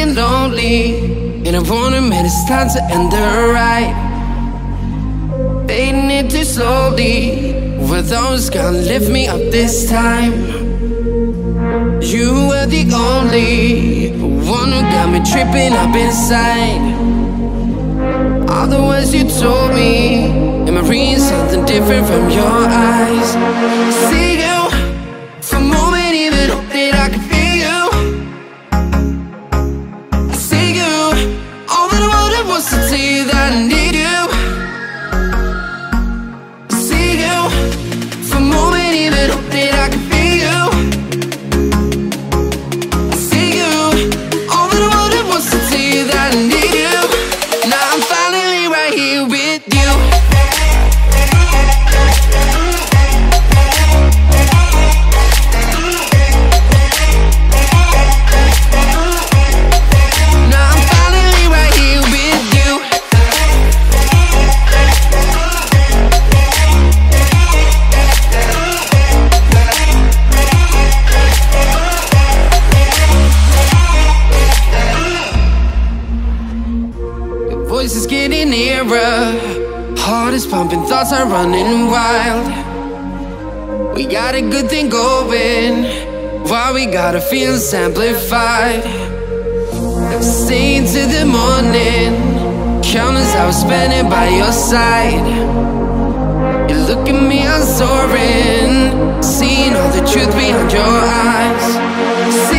feeling lonely, and I wanna admit it's time to end the ride. Fading it too slowly, were those gonna lift me up this time? You were the only one who got me tripping up inside. All the words you told me, am I reading something different from your eyes? See you, for a moment even hope that I could feel you. I see you, all that I wanted was to tell you that I need you. I see you, for a moment even hope that I could feel you. I see you, all that I wanted was to tell you that I need you. Now I'm finally right here with you. Now I'm finally right here with you. Your voice is getting nearer, heart is pumping, thoughts are running wild. We got a good thing going, why we gotta feel amplified. Staying to the morning, countless hours spending by your side. You look at me, I'm soaring, seeing all the truth behind your eyes.